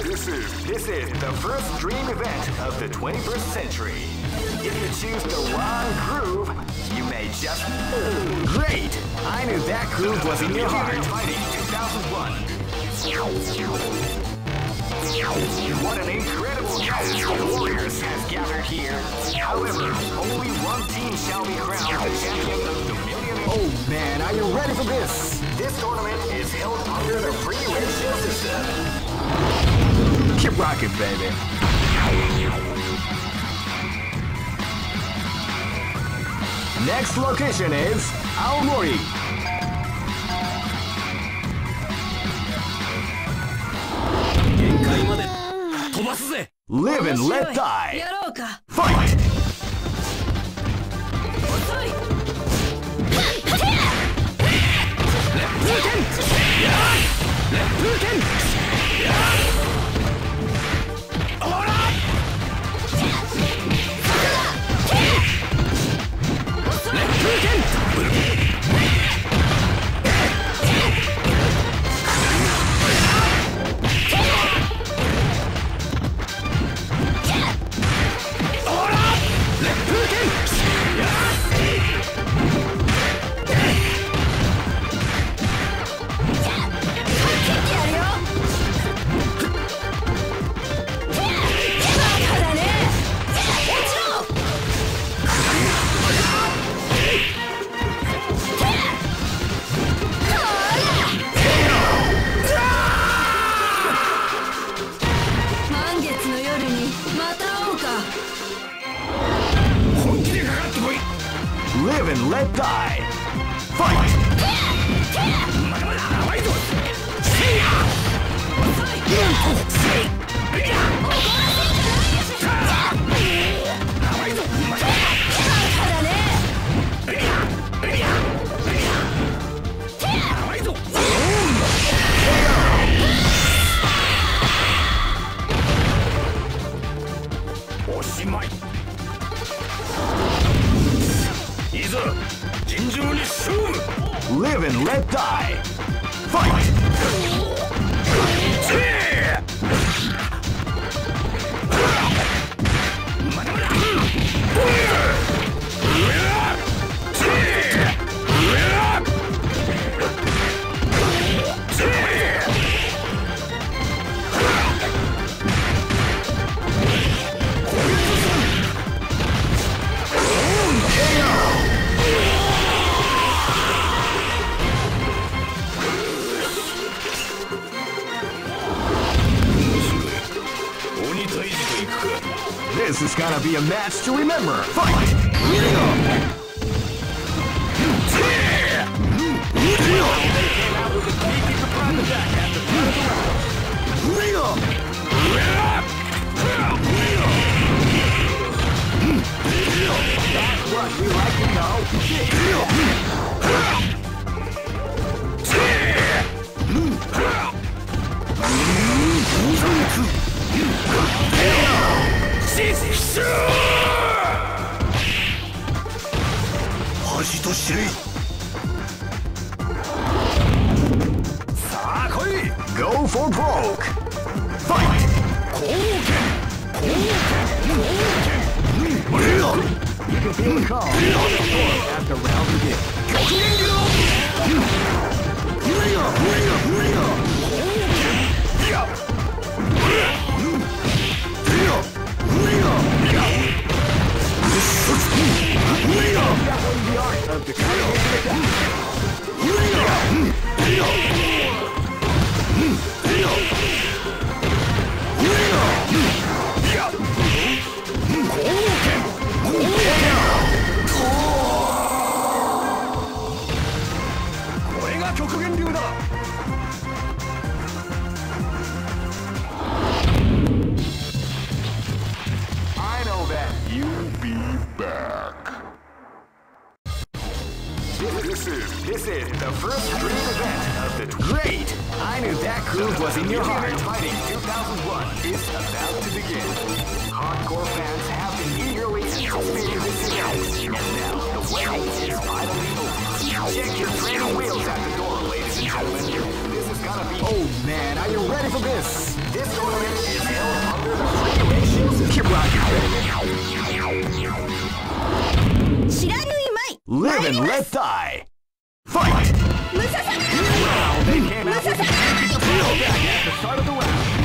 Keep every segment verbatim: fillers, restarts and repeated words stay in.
This is this is the first dream event of the twenty-first century. If you choose the wrong groove, you may just... Great! I knew that groove was in your heart. Fighting two thousand one. What an incredible cast of warriors has gathered here. However, only one team shall be crowned the champion of the million... Oh man, are you ready for this? This tournament is held under the free ratio system. Keep rocking, baby. Next location is Aomori. Live and let die. Fight! Live and let die. Fight! Live and let die. Fight! This is gonna be a match to remember. Fight! That's what we like to know. Go for broke. Fight! You can feel the call after round begins. The art of the I know that you'll be back. This is this is the first dream event of the great. I knew that groove was in your heart. Fighting two thousand one is about to begin. Hardcore fans have been eagerly anticipating this event, and now the wait is finally over. Check your training wheels at the door, ladies and gentlemen. This is gonna Oh man, are you ready for this? This tournament is held under the freeway shield system. Keep rocking, baby. Live and let die. Fight! Wow, they came out with a back at the start of the round.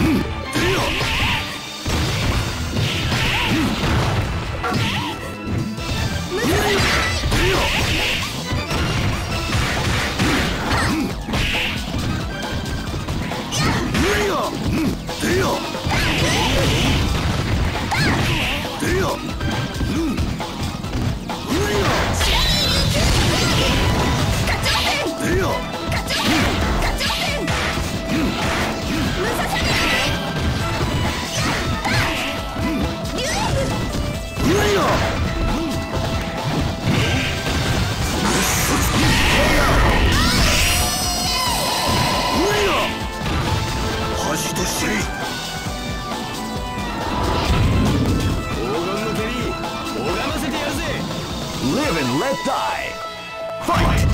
Live and let die. Fight!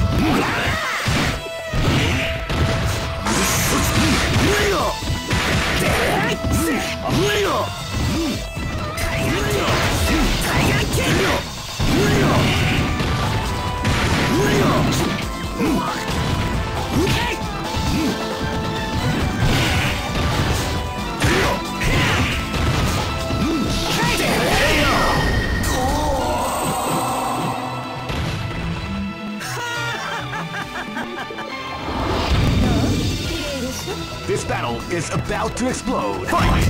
This battle is about to explode. Fight!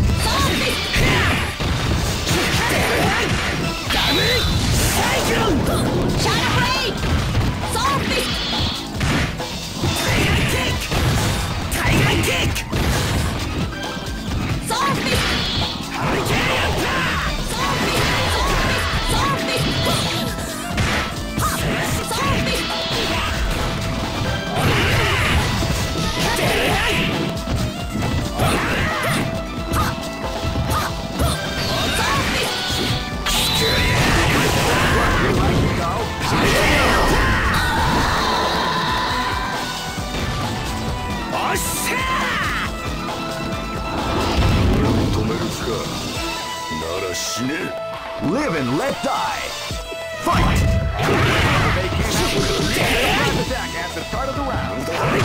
Live and let die. Fight! They came out with a attack at the start of the round.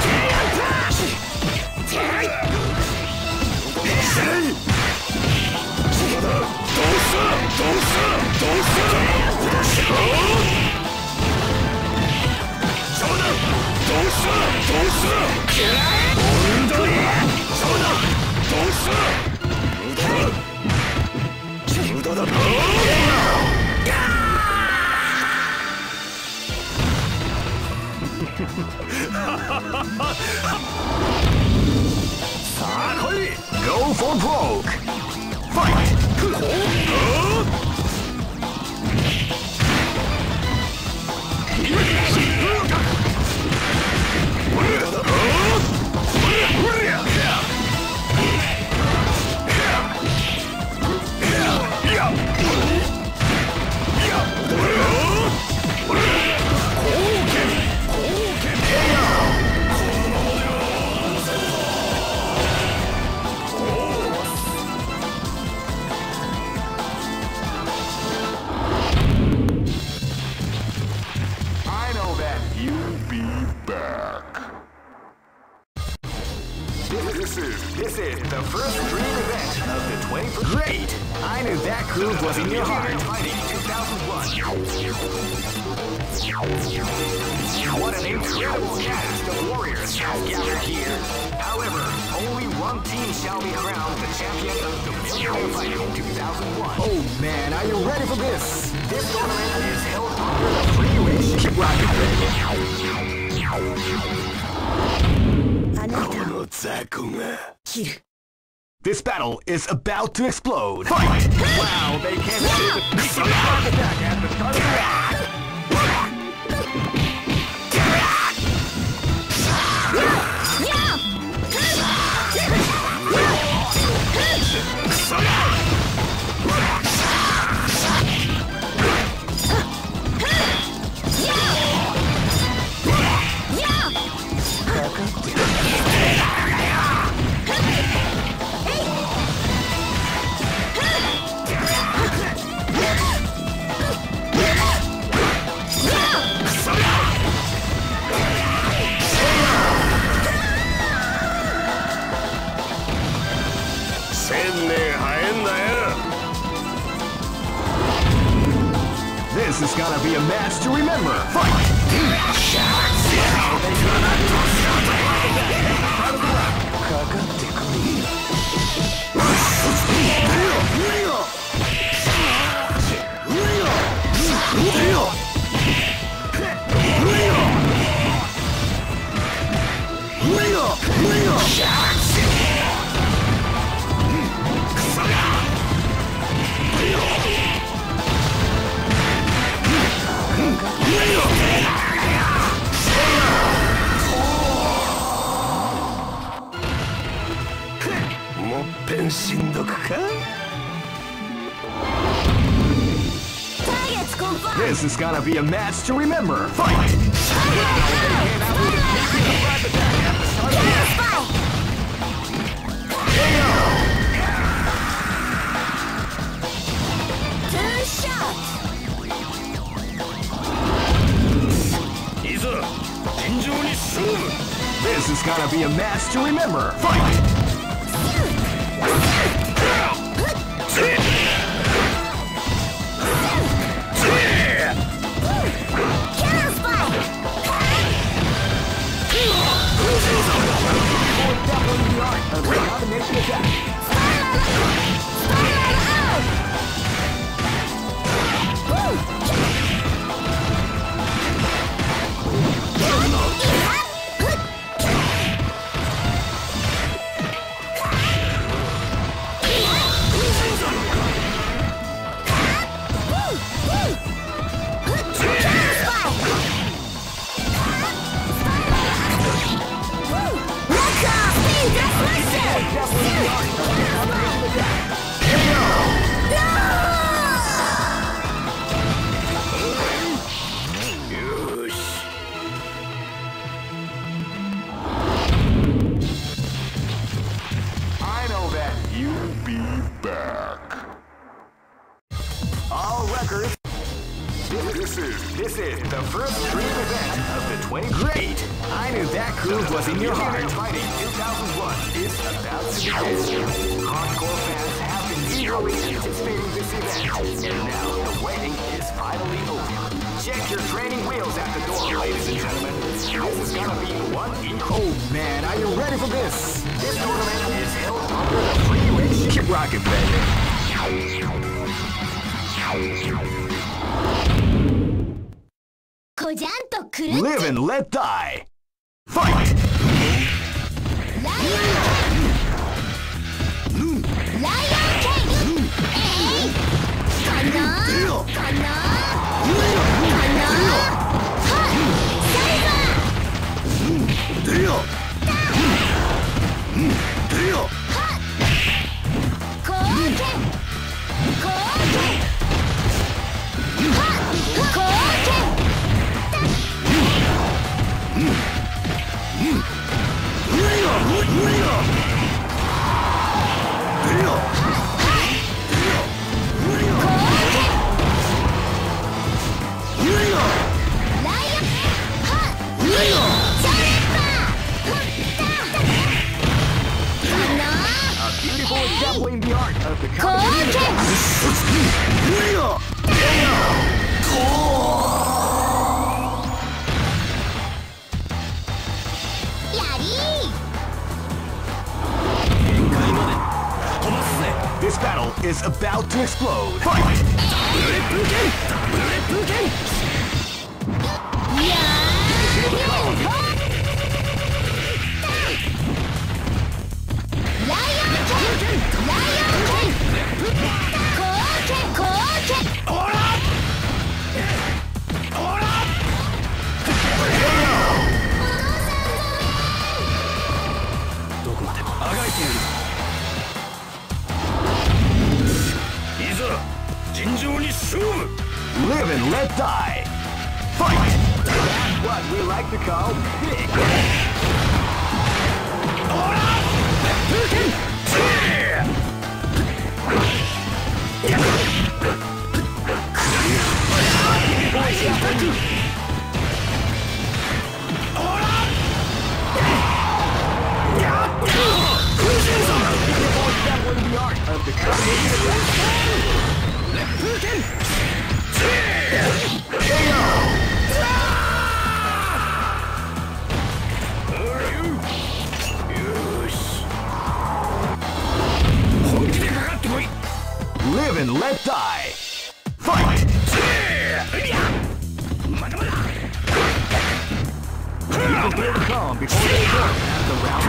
Go for broke. Fight! This is, this is the first dream event of the twenty-first. Great! I knew that groove was in your heart. Fighting two thousand one. What an incredible cast of warriors has gathered here. However, only one team shall be crowned the champion of the Millionaire Fighting two thousand one. Oh man, are you ready for this? This tournament is held under the free ratio. Keep rocking, baby. This battle is about to explode. Fight! Wow, they came out with a sneaky attack at the start of the round. This is gonna be a match to remember. Fight! This is gonna be a match to remember. Fight! Two shots. This is gonna be a match to remember. Fight! This is, this is the first dream event of the twenty. Great! I knew that groove was in your heart. Fighting two thousand one is about to begin. Hardcore fans have been eagerly anticipating this event, and now the waiting is finally over. Check your training wheels at the door, ladies and gentlemen. This is gonna be one equal. Oh man, are you ready for this? This tournament is held under the free ratio. Keep rocking, baby. Live and let die. Fight! Doubling the art of the competition. This battle is about to explode. Fight! Live and let die. Fight! That's what we like to call big. The art Live and let die. Fight! People will come before the storm as the round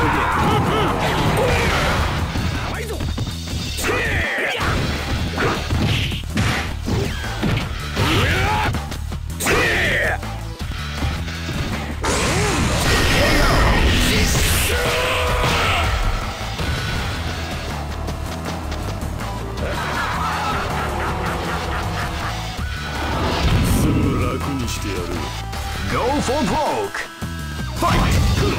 Go for broke! Fight!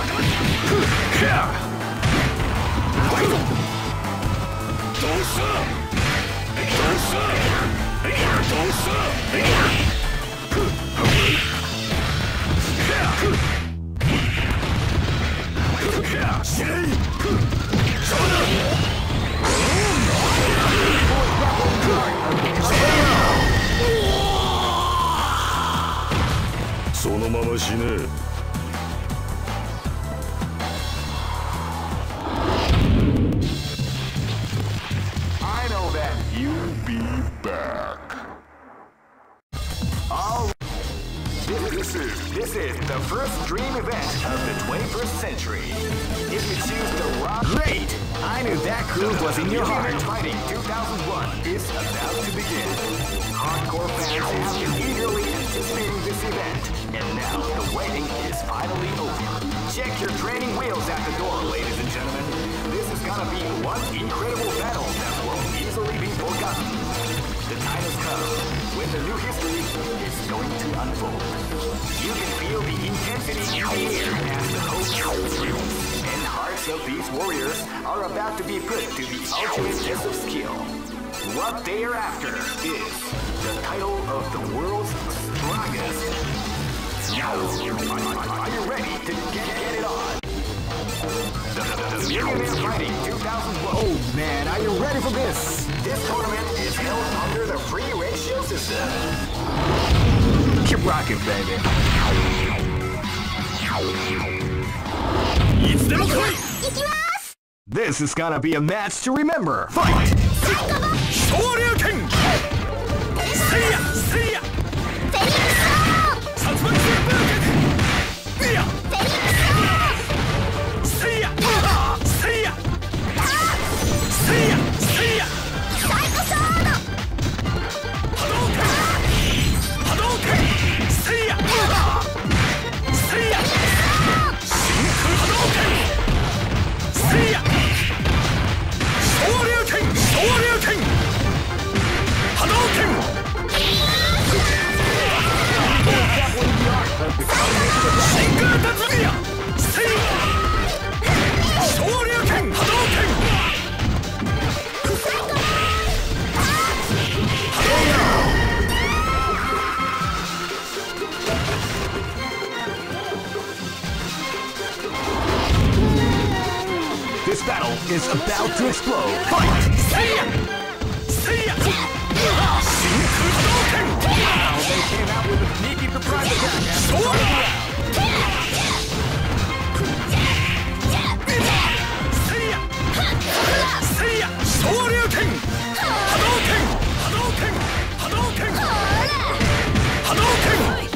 I know that you'll be back. All this is this is the first dream event of the twenty-first century. If you choose the wrong, great! I knew that groove was in your heart. Fighting two thousand one is about to begin. Hardcore fans have been eagerly anticipating this event, and now the waiting is finally over. Check your training wheels at the door, ladies and gentlemen. This is gonna be one incredible battle that won't easily be forgotten. The time has come when the new history is going to unfold. You can feel the intensity in the air as the hopes, dreams, and hearts of these warriors are about to be put to the ultimate test of skill. What they are after is the title of the world's strongest. Now, are you ready to get, get it on? The, the, the Millionaire Fighting two thousand one. Oh man, are you ready for this? This tournament is held under the free ratio system. Keep rocking, baby. This is gonna be a match to remember. Fight! Shoryuken! Seiya! Seiya! This battle is about to explode. Fight! Seiya! Seiya! Wow, they came out with a sneaky surprise attack after the first round. Seiya! Seiya! Shoryuken! Hadouken! Hadouken! Hadouken! Hadouken!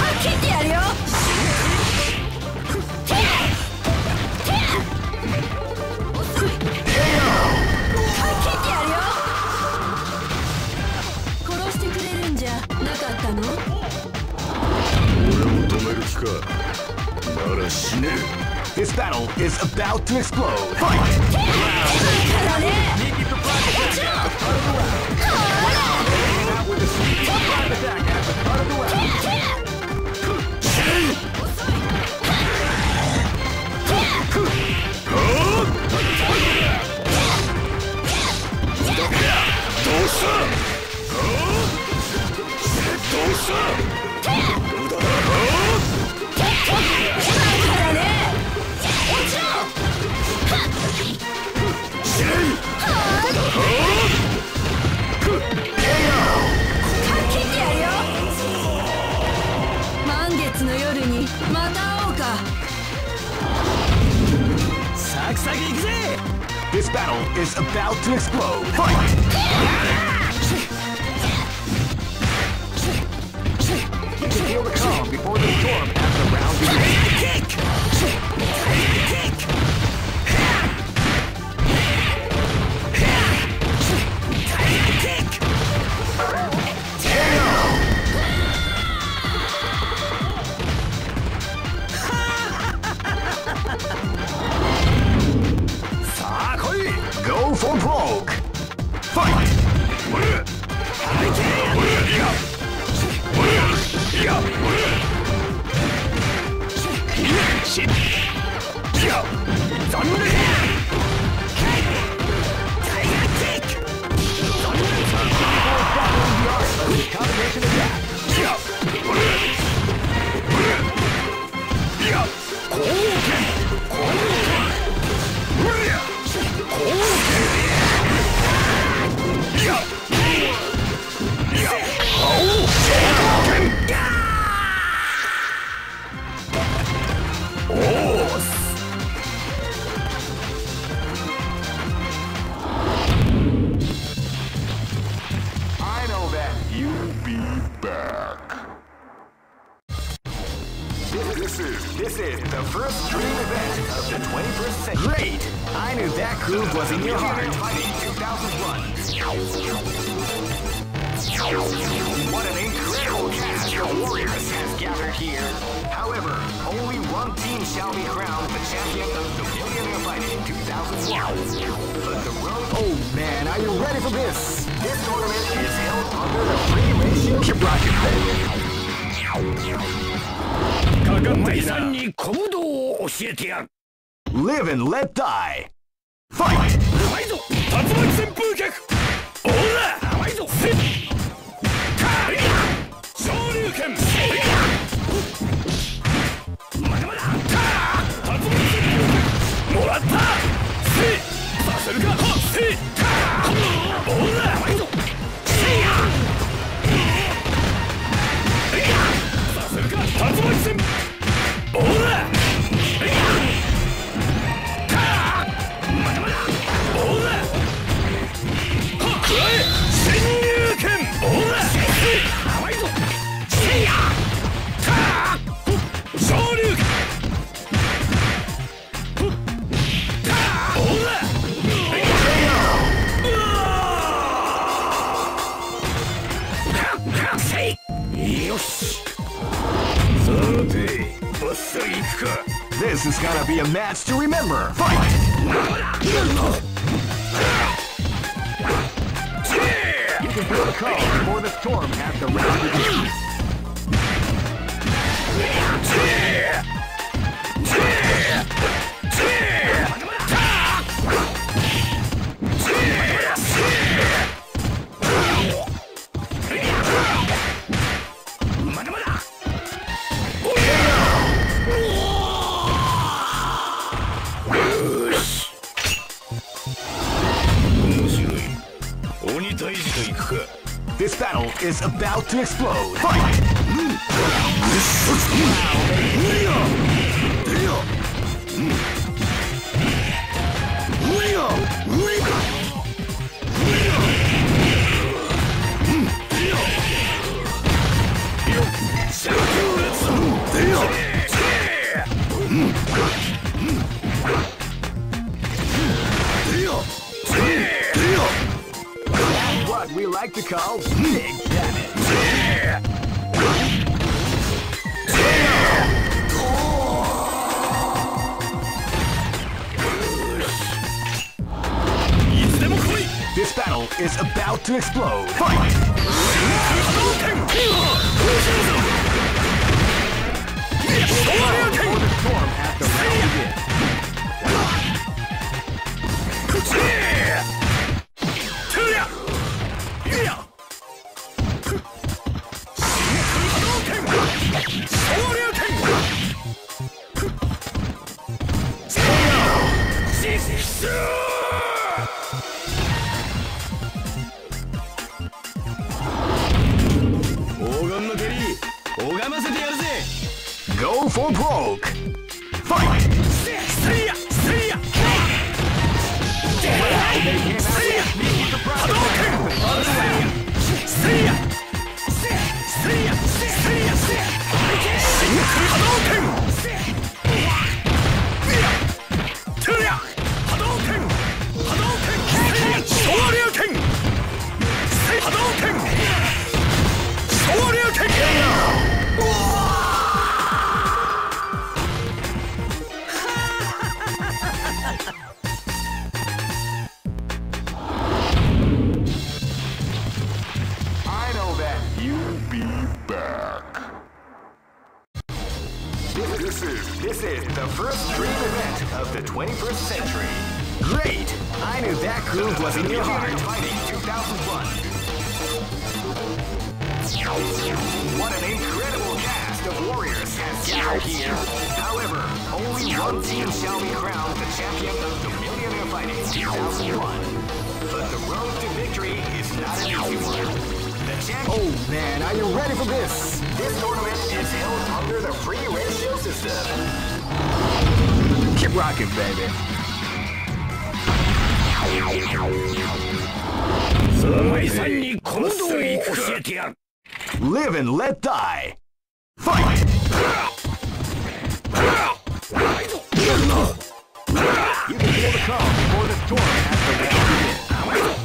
This battle is about to explode. Fight! Wow, sneaky surprise attack at the start of the round. Wow, they came out with a sneaky surprise attack at the start of the round. Oh! サクサクいくぜ。 This battle is about to explode. Fight! You can feel the calm before the storm as the round begins. Kick! Kick! Kick! さあ来い Go for broke! Fight! Combination attack! I know that you'll be back. This is this is the first dream event of the twenty-first century. Great! I knew that groove was in your heart. Fighting two thousand one. What an incredible cast of warriors has gathered here. However, only one team shall be crowned the champion of the Millionaire Fighting two thousand one. But the road. Oh man, are you ready for this? This tournament is held under the free ratio. Keep rocking, baby. 第三に小武道を教えてやる。 Live and let die. Fight! うまいぞ竜巻旋風脚。おらうまいぞせっかい昇竜拳まだまだ竜巻旋風脚もらったせっさせるかせっおらうまいぞせやさせるか竜巻旋風おら This is gonna be a match to remember. Fight! You can feel the calm before the storm as the round begins. This battle is about to explode. Fight! What we like to call big damage. This battle is about to explode. Fight! Before the storm at the round begins. Go for broke. Fight! 波動拳せいやせいやせいやシンク波動拳トゥヤ波動拳波動拳昇竜拳波動拳昇竜拳 This is the first dream event of the twenty-first century. Great! I knew that groove was in your heart. Fighting two thousand one. What an incredible cast of warriors has gathered here. However, only one team shall be crowned the champion of the Millionaire Fighting two thousand one. But the road to victory is not an easy one. Oh man, are you ready for this? This tournament is held under the free ratio system. Keep rocking, baby. Live and let die. Fight! You can feel the calm before the storm has to begin.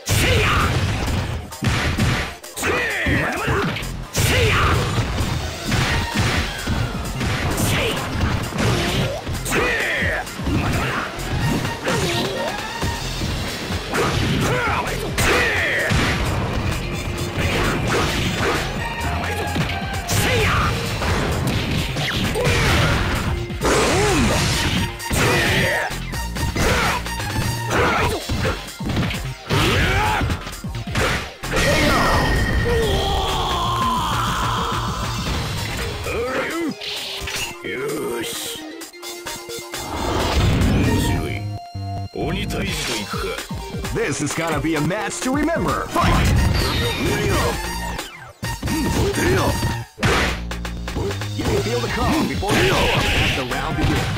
This is gonna be a match to remember. Fight! You can feel the calm before the storm as the round begins.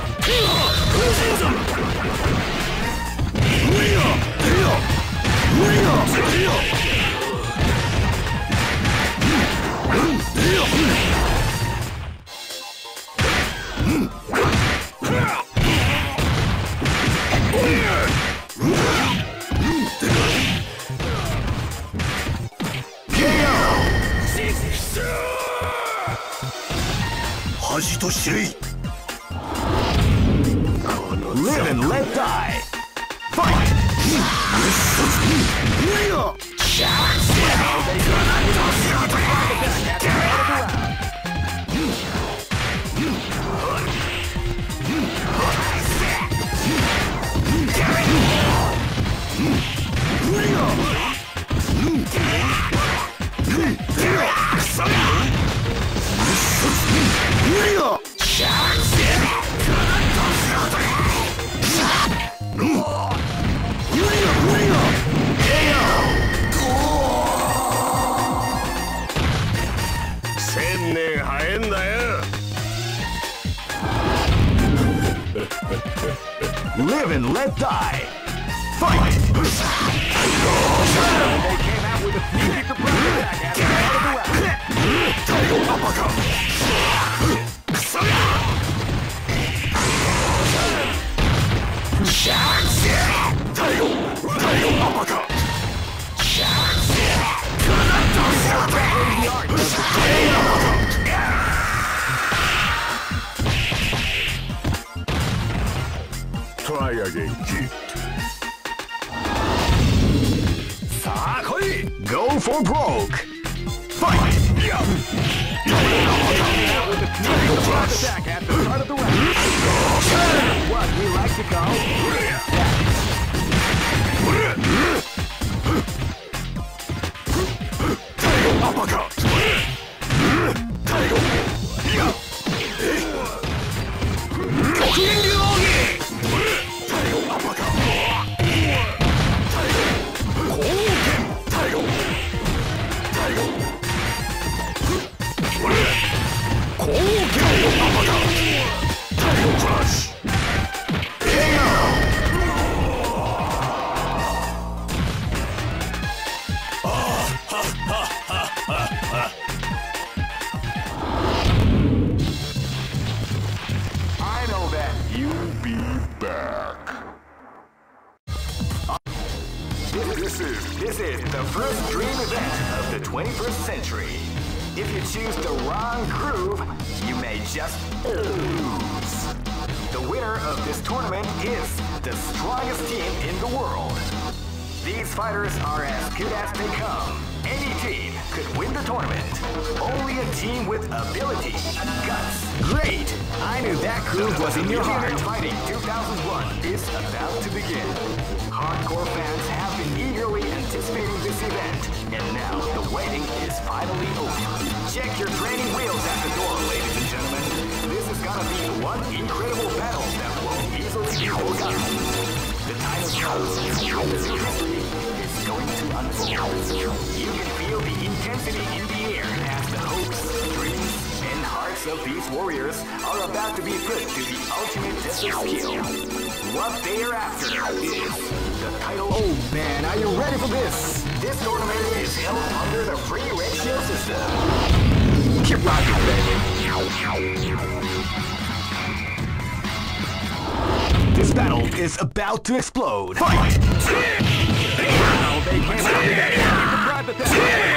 Live and let die. Fight! Live and let die. Fight! They came out with a sneaky surprise attack at the start of the round. Title uppercut. Title, title uppercut. Try again, kid. Go for broke. Fight! Attack at the start of the round. What we like to call Title uppercut. Title. Title uppercut. This is, this is the first dream event of the twenty-first century. If you choose the wrong groove, you may just lose. The winner of this tournament is the strongest team in the world. These fighters are as good as they come. Any team could win the tournament. Only a team with ability, guts. Great! I knew that groove was in your heart. Fighting two thousand one is about to begin. Hardcore fans have been eagerly anticipating this event, and now the waiting is finally over. Check your training wheels at the door, ladies and gentlemen. This is gonna be one incredible battle that won't easily be forgotten. The time has come. The new history is going to unfold. You can feel the intensity in the air as the hopes, dreams, and hearts of these warriors are about to be put to the ultimate test of skill. What they are after is the title. Oh man, are you ready for this? This tournament is held under the free ratio system. Keep rocking, baby. This battle is about to explode. Fight! Wow, they came out with that private attack.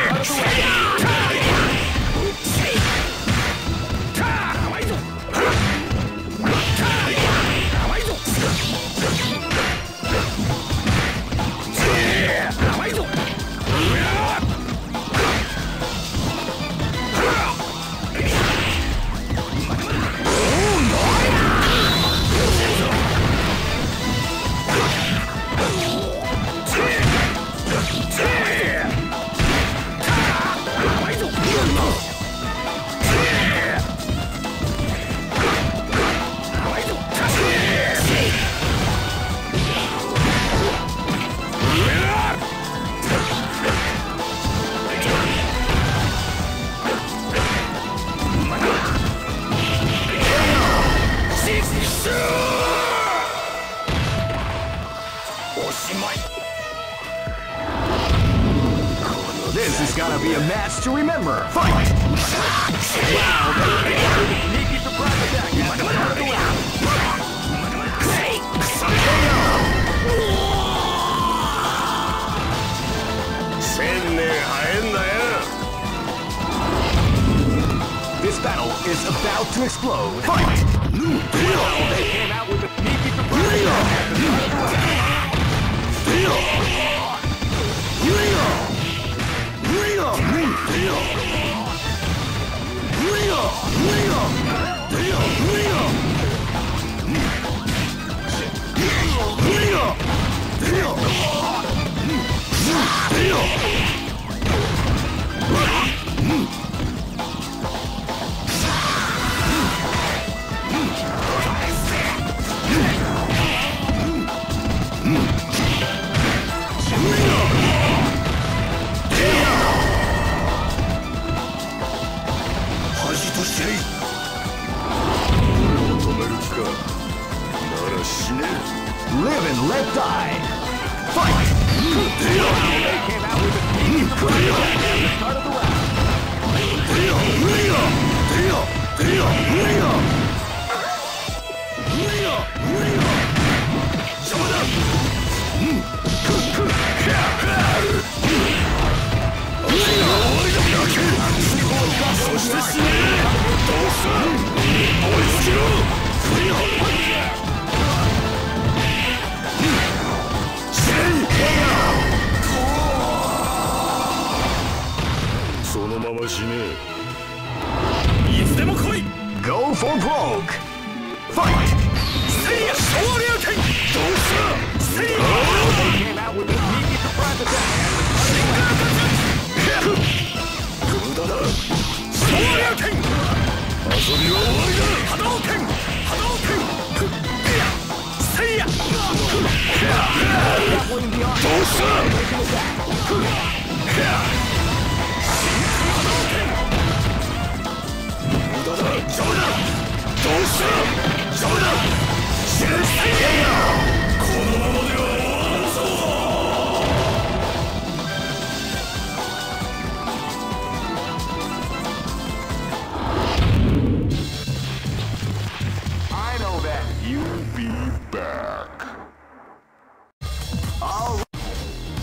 This is gonna be a match to remember. Fight! Wow, they came with a sneaky surprise attack at the start of the round. This battle is about to explode. Fight! Wow, they came out with a sneaky surprise attack at the start of the round. Live and let die. Fight! They came out with a sneaky surprise attack at the start of the round. Go for broke. Fight! They came out with a sneaky surprise attack.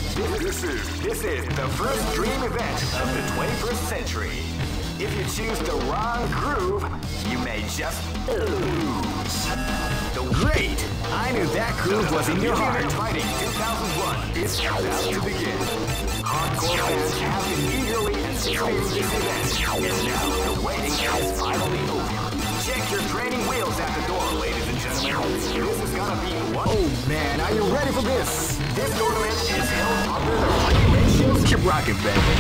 This is this is the first dream event of the twenty-first century. If you choose the wrong groove, you may just lose. The great! I knew that groove was in your heart. Fighting two thousand one is about to begin. Hardcore fans have been eagerly anticipating this event, and now the waiting is finally over. Check your training wheels at the door, ladies and gentlemen. This is gonna be one. Oh man, are you ready for this? This tournament is held under the free ratios. Keep rocking, baby.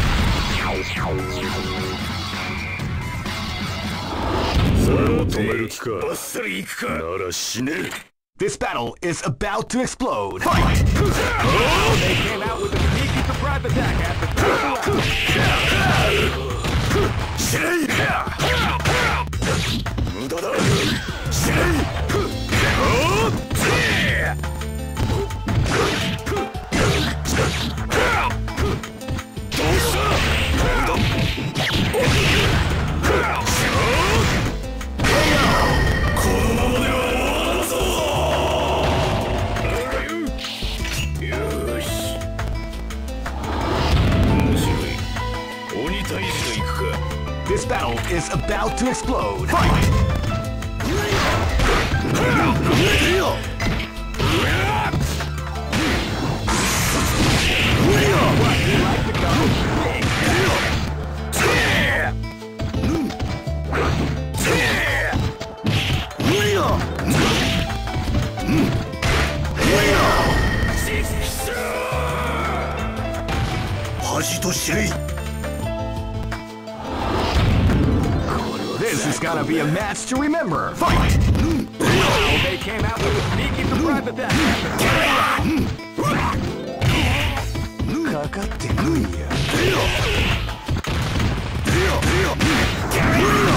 This battle is about to explode. Fight! Oh, they came out with a sneaky surprise attack at the top. This battle is about to explode. Fight! What, you like to go big? This is gonna be a match to remember. Fight! Wow, they came out with a sneaky surprise attack. Kakatte Nuya.